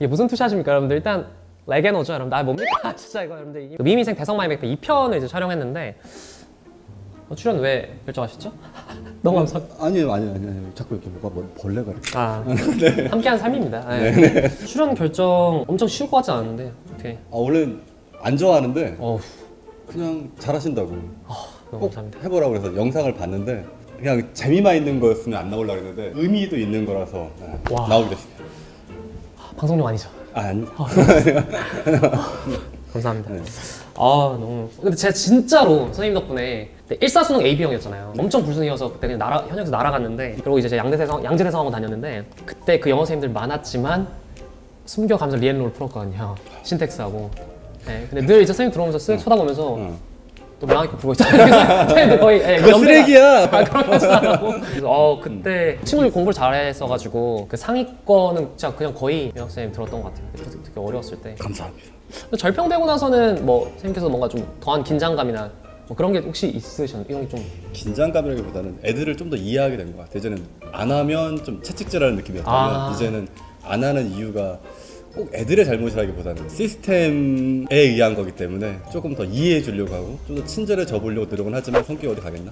이게 무슨 투샷입니까 여러분들? 일단 레게노죠 여러분들. 아 뭡니까 진짜 이거 여러분들. 미미생 대성마이맥 2편을 이제 촬영했는데 출연 왜 결정하셨죠? 너무 감사합니다. 아니요. 자꾸 이렇게 뭐가 벌레가 이렇게. 아, 네. 함께한 삶입니다. 네. 네. 출연 결정 엄청 쉬울 것 같지 않은데 어떻게? 원래 안 좋아하는데 어후. 그냥 잘하신다고. 너무 꼭 감사합니다. 해보라고 해서 영상을 봤는데 그냥 재미만 있는 거였으면 안 나오려고 했는데 의미도 있는 거라서 나오게 됐습니다. 방송용 아니죠? 아니. 감사합니다. 네. 너무. 근데 제가 진짜로 선생님 덕분에 일사수능 AB형이었잖아요. 엄청 불순이어서 그때 그냥 현역에서 날아갔는데, 그리고 이제 양재대성학원 다녔는데 그때 그 영어 선생님들 많았지만 숨겨가면서 리앤롤 풀었거든요. 신텍스하고. 네. 근데 늘 이제 선생님 들어오면서 쓱 쳐다보면서 또 명확히 보고 있잖아요. 거의 그거 쓰레기야. 그런 거지 않고. 그래서 그때 친구들 공부를 잘했어가지고 그 상위권은 진짜 그냥 거의 명학 선생님 들었던 것 같아요. 되게 어려웠을 때. 감사합니다. 절평되고 나서는 뭐 선생님께서 뭔가 좀 더한 긴장감이나 뭐 그런 게 혹시 있으셨나요? 이런 게 좀 긴장감이라기보다는 애들을 좀 더 이해하게 된 것 같아요. 예전에는 안 하면 좀 채찍질하는 느낌이었다면 이제는 안 하는 이유가 꼭 애들의 잘못이라기보다는 시스템에 의한 거기 때문에 조금 더 이해해 주려고 하고 좀 더 친절해져 보려고 노력은 하지만 성격이 어디 가겠나?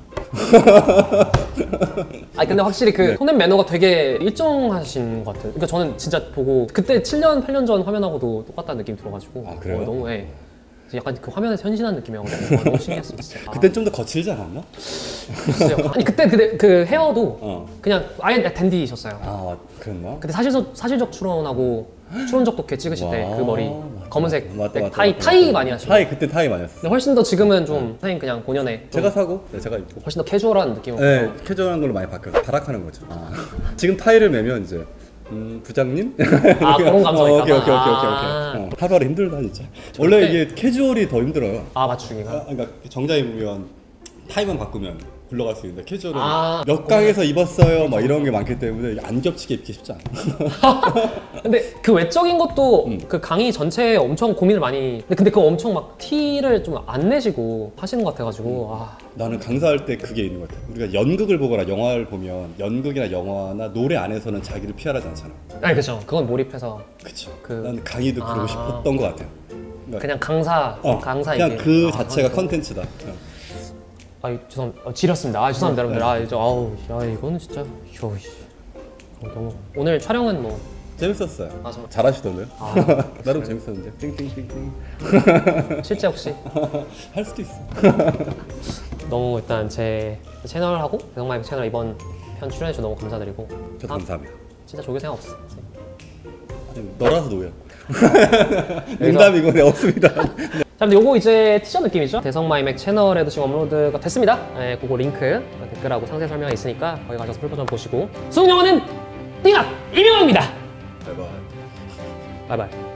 근데 확실히 그 손의 매너가 되게 일정하신 것 같아요. 그러니까 저는 진짜 보고 그때 7년, 8년 전 화면하고도 똑같다는 느낌이 들어가지고 그래요? 너무 약간 그 화면에서 현신한 느낌이어가지고 너무 신기했어요 진짜. 그땐 좀 더 거칠지 않았나? 아니 그때 그 헤어도 그냥 아예 댄디셨어요. 그랬나? 근데 사실적 출연하고 출연적도 개 찍으실 때 그 머리 검은색 맞다, 타이 많이 하시고 그때 타이 많이 했어. 근데 훨씬 더 지금은 좀 선생님 그냥 본연의 제가 사고 제가 입고 훨씬 더 캐주얼한 느낌으로. 네, 캐주얼한 걸로 많이 바뀌어서 발악하는 거죠. 지금 타이를 매면 이제 부장님? 그런 감성이 있다. 오케이. 하루하루 힘들다 진짜. 원래 이게 캐주얼이 더 힘들어요. 맞추기가? 그러니까 정장 입으면 타이만 바꾸면 굴러갈 수 있는데 캐주얼은 몇 강에서 입었어요 막 이런 게 많기 때문에 안 겹치게 입기 쉽지 않아. 근데 그 외적인 것도 그 강의 전체에 엄청 고민을 많이. 근데 그거 엄청 막 티를 좀 안 내시고 하시는 것 같아가지고. 나는 강사할 때 그게 있는 것 같아. 우리가 연극을 보거나 영화를 보면 연극이나 영화나 노래 안에서는 자기를 피하지 않잖아. 그렇죠. 그건 몰입해서. 그쵸. 난 강의도 그러고 싶었던 것 같아요. 그러니까 그냥 강사 그냥 그 자체가 컨텐츠다. 죄송합니다. 지렸습니다. 죄송합니다, 여러분들. 이거는 진짜. 너무. 오늘 촬영은 뭐. 재밌었어요. 정말. 잘하시던데요? 나름 재밌었는데. 띵띵띵띵. 실제 혹시? 할 수도 있어. 너무 일단 제 채널하고 대성마이맥 채널 이번 편 출연해주셔서 너무 감사드리고. 저도 감사합니다. 진짜 조교 생각 없어. 너라서 노야. 농담이고 없습니다. 자, 근데 요거 이제 티저 느낌이죠? 대성마이맥 채널에도 지금 업로드가 됐습니다. 그거 링크 댓글하고 상세 설명에 있으니까 거기 가셔서 풀버전 보시고 수능 영어는 띵학 이명호입니다. 바이바이. 바이바이.